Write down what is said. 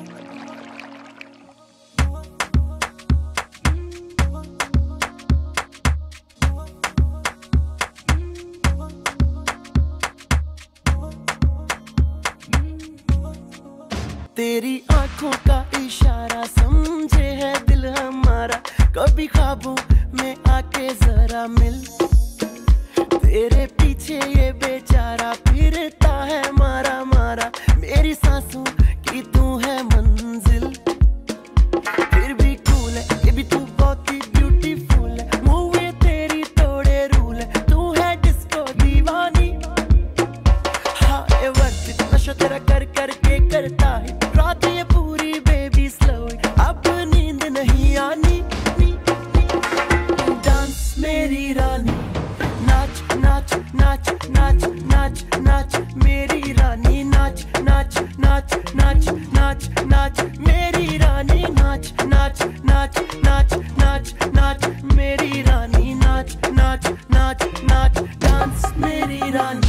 तेरी आंखों का इशारा समझे है दिल हमारा, कभी ख्वाबों में आके जरा मिल। तेरे पीछे ये बेचारा फिरता है मारा मारा, मेरी सांसों की तू है मंजिल। फिर भी कूल है ये भी तू बहुत ही ब्यूटीफुल है, मूवी तेरी तोड़े रूल है, तू है डिस्को दीवानी। हाँ ये वर्थ नशा तेरा कर करके करता है रात ये पूरी बेबी स्लो, अब नींद नहीं आनी। डांस मेरी रानी, नाच नाच नाच नाच नाच नाच मेरी रानी, नाच नाच नाच नाच नाच नाच मेरी रानी, नाच नाच नाच नाच नाच नाच मेरी रानी, नाच नाच नाच नाच डांस मेरी रानी।